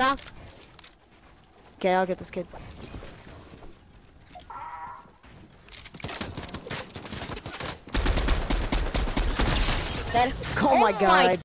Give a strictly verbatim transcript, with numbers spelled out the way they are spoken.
knock. Okay, I'll get this kid. Dead. Oh, my god.